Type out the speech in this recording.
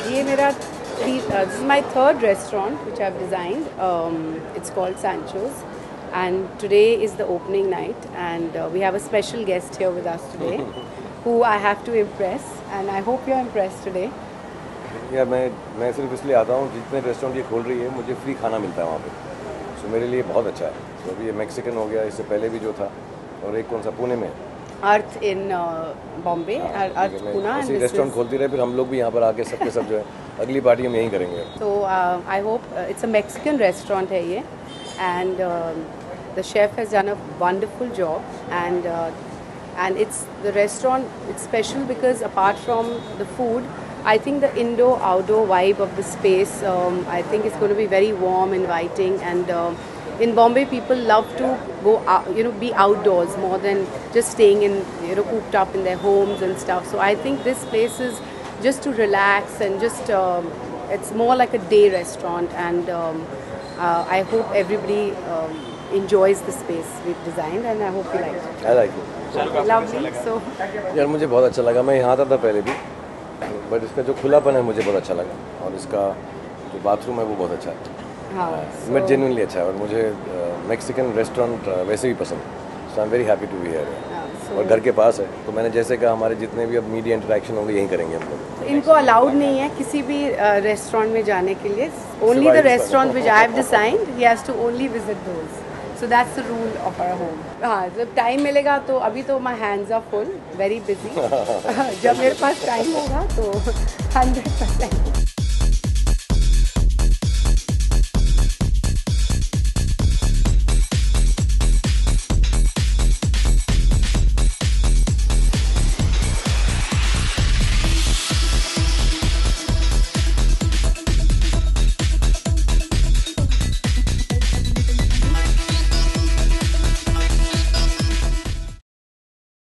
ये मेरा this is my third restaurant which I've designed. It's called Sancho's, and today is the opening night, and we have a special guest here with us today, who I have to impress, and I hope you're impressed today. या मैं सिर्फ इसलिए आता हूँ, जितने restaurant ये खोल रही है मुझे फ्री खाना मिलता है वहाँ पे, सो मेरे लिए बहुत अच्छा है। तो अभी ये मैक्सिकन हो गया, इससे पहले भी जो था, और एक कौन सा पुणे में अर्थ इन बॉम्बे, अर्थ पुणे, ऐसे रेस्टोरेंट खोलती रहे, फिर हम लोग भी यहाँ पर आके सबके सब जो है अगली पार्टी हम यहीं करेंगे। तो I hope it's a Mexican restaurant है ये, and the chef has done a wonderful job, and it's the restaurant, it's special because apart from the food, I think the indoor-outdoor vibe of the space, I think it's going to be very warm, inviting, and in Bombay people love to go out, be outdoors more than just staying in, cooped up in their homes and stuff. So I think this place is just to relax and just it's more like a day restaurant, and I hope everybody enjoys the space we've designed, and I hope you like it. I like it. Lovely. So यार मुझे बहुत अच्छा लगा, मैं यहाँ आता था पहले भी, बट इसका जो खुलापन है मुझे बहुत अच्छा लगा, और इसका जो बाथरूम है वो बहुत अच्छा है। हाँ, मैं जेन्युइनली अच्छा है, और मुझे मैक्सिकन रेस्टोरेंट वैसे भी पसंद है, so I am very happy to be here. और घर के पास है, तो मैंने जैसे कहा हमारे जितने भी अब मीडिया इंटरेक्शन होंगे यहीं करेंगे हम लोग। इनको अलाउड नहीं है किसी भी रेस्टोरेंट में जाने के लिए, only the restaurant which I have designed, he has to only visit those, so that's the rule of our home. हाँ, जब टाइम मिलेगा तो, अभी तो my hands are full, very busy. जब मेरे पास टाइम होगा तो 100%।